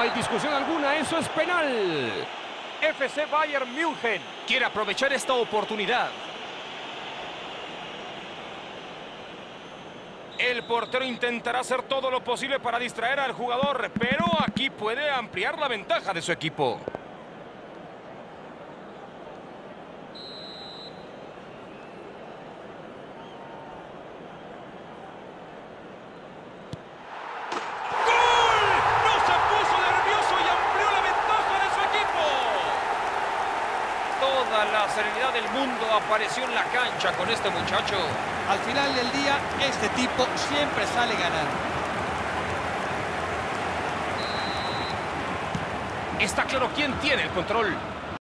hay discusión alguna, eso es penal. FC Bayern München quiere aprovechar esta oportunidad. El portero intentará hacer todo lo posible para distraer al jugador, pero aquí puede ampliar la ventaja de su equipo. Toda la serenidad del mundo apareció en la cancha con este muchacho. Al final del día, este tipo siempre sale ganando. Está claro quién tiene el control.